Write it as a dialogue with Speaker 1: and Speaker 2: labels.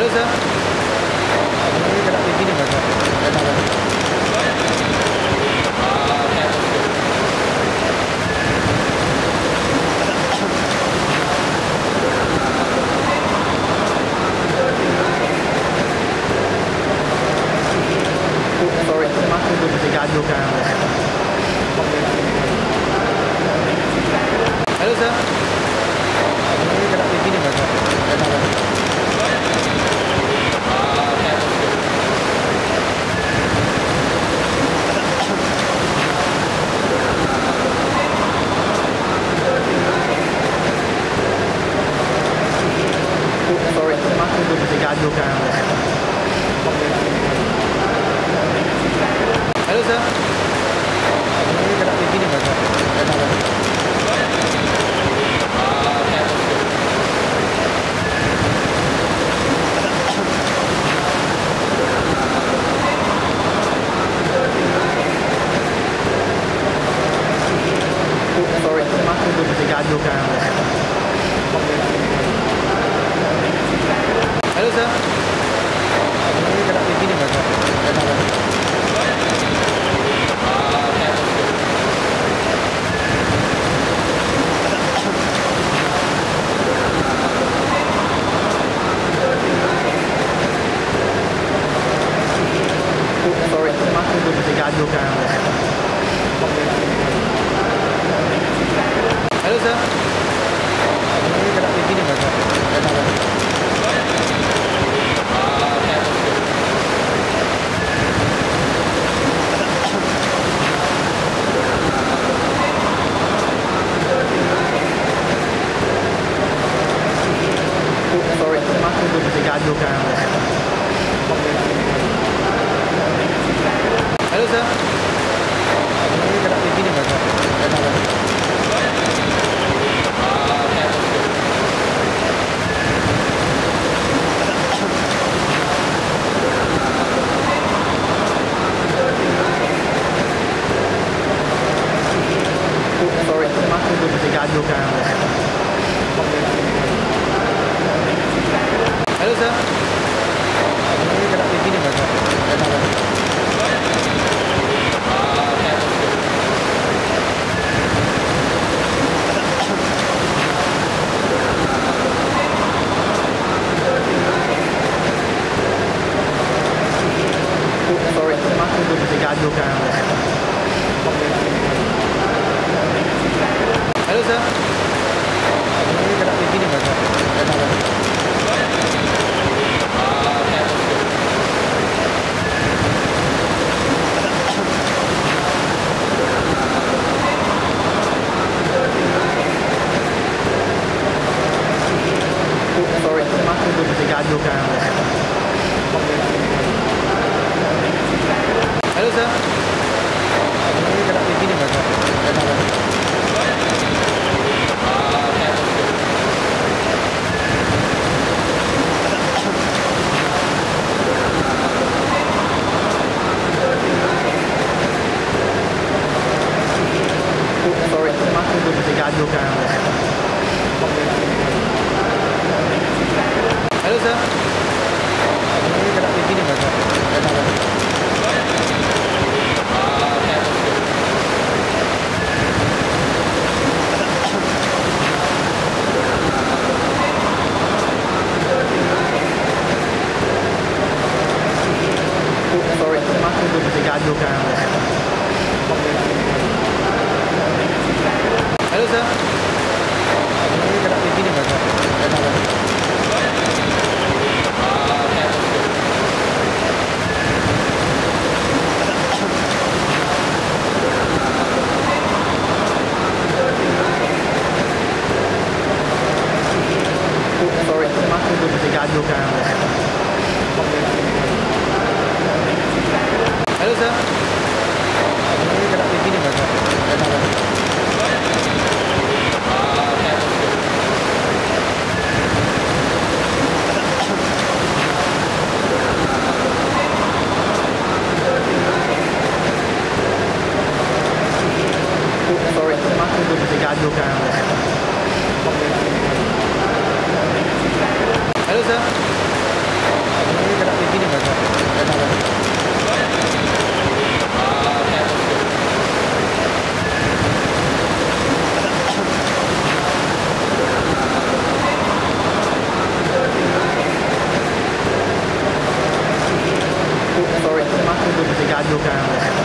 Speaker 1: Halo, Sir. Ini kena begini, Mas. Sorry, masih belum bisa gaduh kan. Halo, Sir. Ini kena begini, Mas. Sorry, masih belum bisa gaduh kan. Halo, Sir. Ini kena begini, Mas. Sorry, masih belum bisa gaduh kan. Halo, Sir. Ini kena begini, Mas. Sorry, masih belum bisa gaduh kan. Halo, Sir. Ini kena begini, Mas. Sorry, masih belum bisa gaduh kan. Halo, Sir. Ini kena begini, Mas. Sorry, masih belum bisa gaduh kan. Halo, Sir. Ini kena begini, Mas. Sorry, masih belum bisa gaduh kan. Halo, Sir. Ini kena begini, Mas. Sorry, masih belum bisa gaduh kan. Halo, Sir. Ini kena begini, Mas. Sorry, masih belum bisa gaduh kan. Halo, Sir. Ini kena begini, Mas. Sorry, masih belum bisa gaduh kan. Halo, Sir. Ini kena begini, Mas. Sorry, masih belum bisa gaduh kan. Halo, Sir. Ini kena begini, Mas. Sorry, masih belum bisa gaduh kan. Halo, Sir. adukan